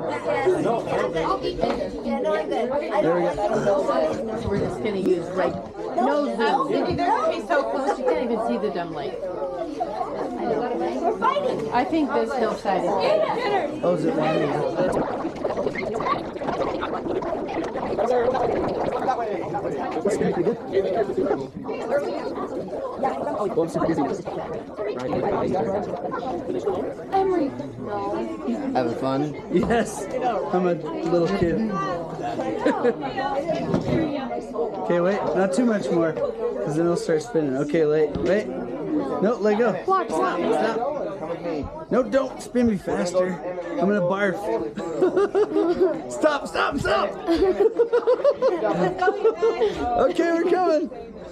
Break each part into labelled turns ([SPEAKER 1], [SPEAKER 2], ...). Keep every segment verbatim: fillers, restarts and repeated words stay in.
[SPEAKER 1] Yeah, no, I'm good. I
[SPEAKER 2] There we
[SPEAKER 1] don't
[SPEAKER 2] go.
[SPEAKER 3] We're just gonna use right no zoom. They're gonna be so close you can't even see the dumb light.
[SPEAKER 1] We're fighting.
[SPEAKER 3] I think this hillside is good.
[SPEAKER 2] Oh, is it one? Having fun? Yes, I'm a little kid. Okay, wait, not too much more, because then it'll start spinning. Okay, wait, wait. No, let go. Stop, stop. No, don't spin me faster. I'm gonna barf. Stop, stop, stop. Okay, we're coming.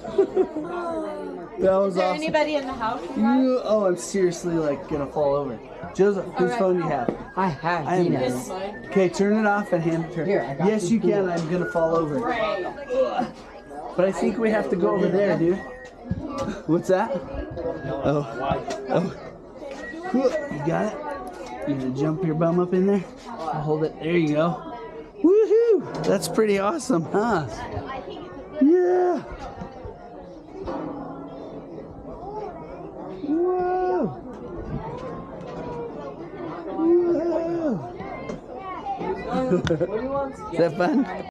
[SPEAKER 2] That was
[SPEAKER 3] Is there
[SPEAKER 2] awesome.
[SPEAKER 3] anybody in the house?
[SPEAKER 2] You, oh, I'm seriously like gonna fall over. Joseph, whose
[SPEAKER 3] right.
[SPEAKER 2] phone do you have?
[SPEAKER 4] I have
[SPEAKER 2] I am.
[SPEAKER 4] Dina's.
[SPEAKER 2] Okay, turn it off and hand it to her.
[SPEAKER 4] Here, I got
[SPEAKER 2] yes,
[SPEAKER 4] this
[SPEAKER 2] you
[SPEAKER 4] tool.
[SPEAKER 2] can. I'm gonna fall over. Ugh. But I think we have to go over there, dude. What's that? Oh. Oh. You got it? You gonna jump your bum up in there? I'll hold it. There you go. Woohoo! That's pretty awesome, huh? Yeah. Whoa. Whoa. Is that fun?